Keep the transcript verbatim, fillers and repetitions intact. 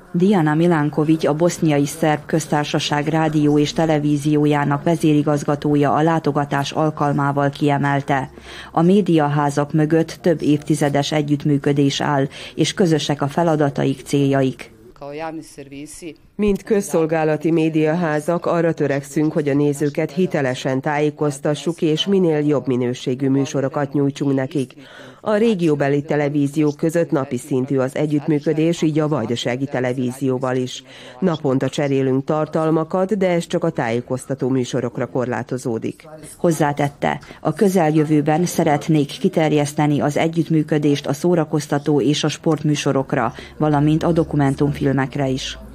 Dijana Milanković, a Boszniai Szerb Köztársaság rádió és televíziójának vezérigazgatója a látogatás alkalmával kiemelte. A médiaházak mögött több évtizedes együttműködés áll, és közösek a feladataik, céljaik. Mint közszolgálati médiaházak arra törekszünk, hogy a nézőket hitelesen tájékoztassuk, és minél jobb minőségű műsorokat nyújtsunk nekik. A régióbeli televíziók között napi szintű az együttműködés, így a vajdasági televízióval is. Naponta cserélünk tartalmakat, de ez csak a tájékoztató műsorokra korlátozódik. Hozzátette, a közeljövőben szeretnék kiterjeszteni az együttműködést a szórakoztató és a sportműsorokra, valamint a dokumentumfilmekre is.